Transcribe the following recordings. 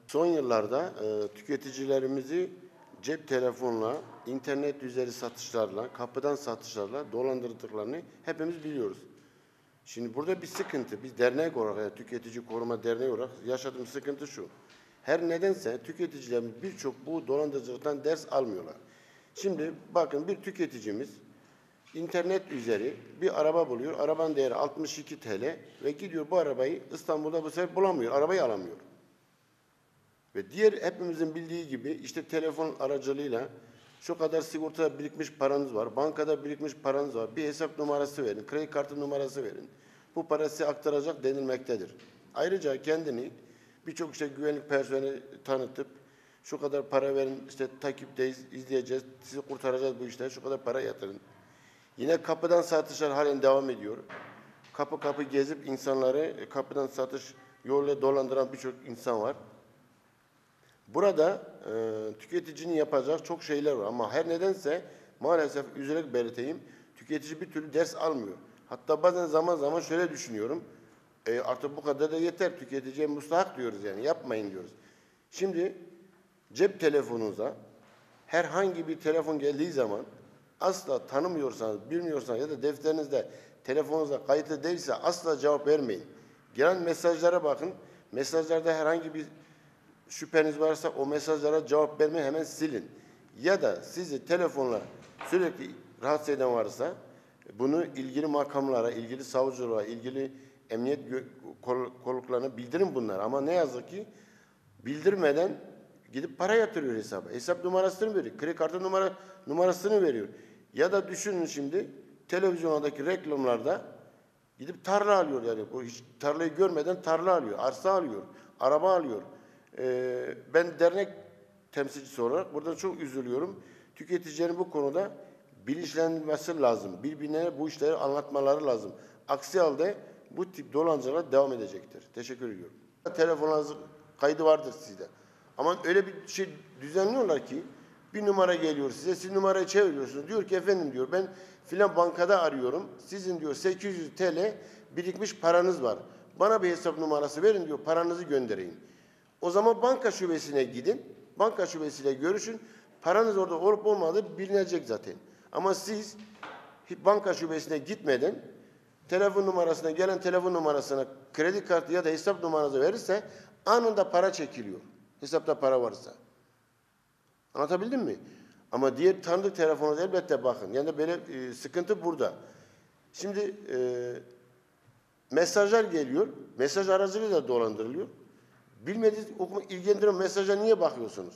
Son yıllarda tüketicilerimizi cep telefonla, internet üzeri satışlarla, kapıdan satışlarla dolandırdıklarını hepimiz biliyoruz. Şimdi burada bir sıkıntı, biz dernek olarak, yani Tüketici Koruma Derneği olarak yaşadığımız sıkıntı şu. Her nedense tüketicilerimiz birçok bu dolandırıcılıktan ders almıyorlar. Şimdi bakın bir tüketicimiz internet üzeri bir araba buluyor. Arabanın değeri 62 TL ve gidiyor bu arabayı İstanbul'da bu sefer bulamıyor, arabayı alamıyor. Ve diğer hepimizin bildiği gibi işte telefon aracılığıyla şu kadar sigortada birikmiş paranız var, bankada birikmiş paranız var, bir hesap numarası verin, kredi kartı numarası verin. Bu para size aktaracak denilmektedir. Ayrıca kendini birçok işte güvenlik personeli tanıtıp şu kadar para verin, işte takipteyiz, izleyeceğiz, sizi kurtaracağız bu işten, şu kadar para yatırın. Yine kapıdan satışlar halen devam ediyor. Kapı kapı gezip insanları kapıdan satış yoluyla dolandıran birçok insan var. Burada tüketicinin yapacağı çok şeyler var ama her nedense maalesef üzülerek belirteyim, tüketici bir türlü ders almıyor. Hatta bazen zaman zaman şöyle düşünüyorum, artık bu kadar da yeter, tüketiciye müstahak diyoruz yani, yapmayın diyoruz. Şimdi cep telefonunuza herhangi bir telefon geldiği zaman asla tanımıyorsanız, bilmiyorsanız ya da defterinizde telefonunuza kayıtlı değilse asla cevap vermeyin. Gelen mesajlara bakın, mesajlarda herhangi bir şüpheniz varsa o mesajlara cevap vermeyi hemen silin. Ya da sizi telefonla sürekli rahatsız eden varsa bunu ilgili makamlara, ilgili savcılığa, ilgili emniyet kolluklarına bildirin bunlar. Ama ne yazık ki bildirmeden gidip para yatırıyor hesaba. Hesap numarasını veriyor, kredi kartı numarasını veriyor. Ya da düşünün şimdi televizyondaki reklamlarda gidip tarla alıyor yani. Bu hiç tarlayı görmeden tarla alıyor, arsa alıyor, araba alıyor. Ben dernek temsilcisi olarak burada çok üzülüyorum. Tüketicilerin bu konuda bilinçlenmesi lazım. Birbirine bu işleri anlatmaları lazım. Aksi halde bu tip dolandırıcılığa devam edecektir. Teşekkür ediyorum. Telefonunuz kaydı vardır sizde. Ama öyle bir şey düzenliyorlar ki bir numara geliyor size, siz numarayı çeviriyorsunuz. Diyor ki efendim diyor ben filan bankada arıyorum. Sizin diyor 800 TL birikmiş paranız var. Bana bir hesap numarası verin diyor, paranızı göndereyim. O zaman banka şubesine gidin, banka şubesiyle görüşün. Paranız orada olup olmadığı bilinecek zaten. Ama siz banka şubesine gitmeden telefon numarasına, gelen telefon numarasına kredi kartı ya da hesap numaranızı verirse anında para çekiliyor. Hesapta para varsa. Anlatabildim mi? Ama diğer tanıdık telefonunuz elbette bakın. Yani böyle sıkıntı burada. Şimdi mesajlar geliyor. Mesaj aracılığıyla dolandırılıyor. Bilmediğiniz, ilgilendiren mesaja niye bakıyorsunuz?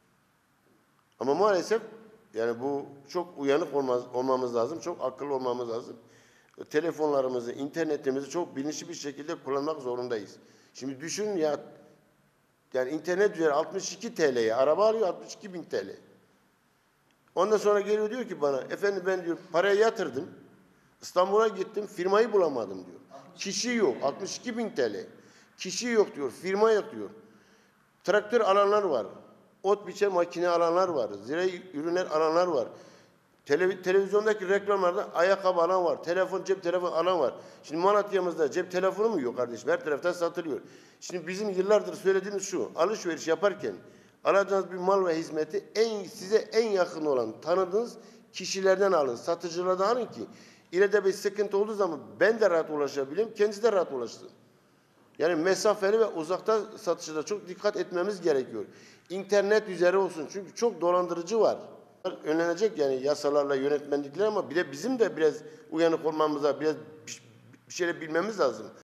Ama maalesef yani bu çok uyanık olmamız lazım, çok akıllı olmamız lazım. Telefonlarımızı, internetimizi çok bilinçli bir şekilde kullanmak zorundayız. Şimdi düşünün ya, yani internet üzeri 62 TL'ye araba alıyor, 62 bin TL. Ondan sonra geliyor diyor ki bana, efendim ben diyor paraya yatırdım, İstanbul'a gittim, firmayı bulamadım diyor. Kişi yok, 62 bin TL. Kişi yok diyor, firma yok diyor. Traktör alanlar var, ot biçer makine alanlar var, zirai ürünler alanlar var. Televizyondaki reklamlarda ayakkabı alan var, telefon, cep telefonu alan var. Şimdi Malatya'mızda cep telefonu mu yok kardeşim? Her taraftan satılıyor. Şimdi bizim yıllardır söylediğimiz şu, alışveriş yaparken alacağınız bir mal ve hizmeti size en yakın olan tanıdığınız kişilerden alın, satıcılardan alın ki ileride bir sıkıntı olduğu zaman ben de rahat ulaşabileyim, kendisi de rahat ulaşsın. Yani mesafeli ve uzakta satışta çok dikkat etmemiz gerekiyor. İnternet üzeri olsun çünkü çok dolandırıcı var. Önlenecek yani yasalarla, yönetmenlikler ama bir de bizim de biraz uyanık olmamıza, biraz bir şeyler bilmemiz lazım.